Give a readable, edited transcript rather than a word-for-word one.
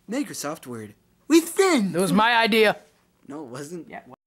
Microsoft Word. With Finn! That was my idea. No, it wasn't. Yeah.